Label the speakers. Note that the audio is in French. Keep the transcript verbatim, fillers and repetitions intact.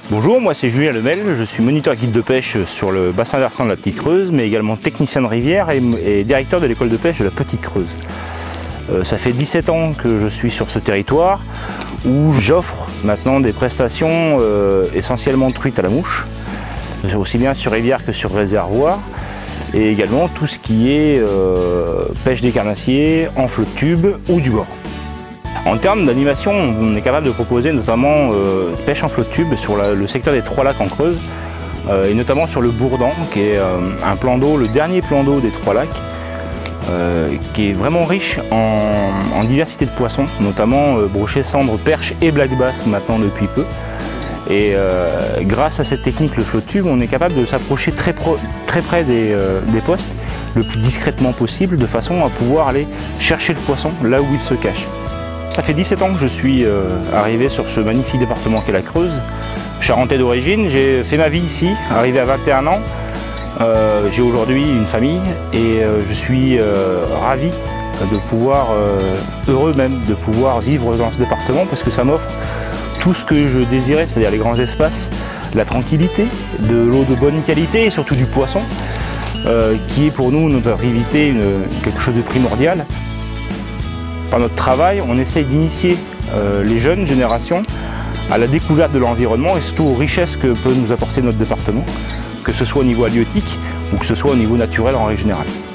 Speaker 1: Bonjour, moi c'est Julien Lemel, je suis moniteur guide de pêche sur le bassin versant de la Petite Creuse, mais également technicien de rivière et, et directeur de l'école de pêche de la Petite Creuse. Euh, ça fait dix-sept ans que je suis sur ce territoire où j'offre maintenant des prestations euh, essentiellement de truite à la mouche, aussi bien sur rivière que sur réservoir, et également tout ce qui est euh, pêche des carnassiers en flotte tube ou du bord. En termes d'animation, on est capable de proposer notamment euh, pêche en flotte tube sur la, le secteur des Trois Lacs en Creuse, euh, et notamment sur le Bourdan, qui est euh, un plan d'eau, le dernier plan d'eau des Trois Lacs, euh, qui est vraiment riche en, en diversité de poissons, notamment euh, brochet, cendre, perche et black bass maintenant depuis peu. Et euh, grâce à cette technique, le flotte tube, on est capable de s'approcher très, très près des, euh, des postes, le plus discrètement possible, de façon à pouvoir aller chercher le poisson là où il se cache. Ça fait dix-sept ans que je suis euh, arrivé sur ce magnifique département qu'est la Creuse. Charentais d'origine, j'ai fait ma vie ici, arrivé à vingt et un ans. Euh, j'ai aujourd'hui une famille et euh, je suis euh, ravi de pouvoir, euh, heureux même, de pouvoir vivre dans ce département parce que ça m'offre tout ce que je désirais, c'est-à-dire les grands espaces, la tranquillité, de l'eau de bonne qualité et surtout du poisson, euh, qui est pour nous, notre activité, une, quelque chose de primordial. Par notre travail, on essaye d'initier euh, les jeunes générations à la découverte de l'environnement et surtout aux richesses que peut nous apporter notre département, que ce soit au niveau halieutique ou que ce soit au niveau naturel en règle générale.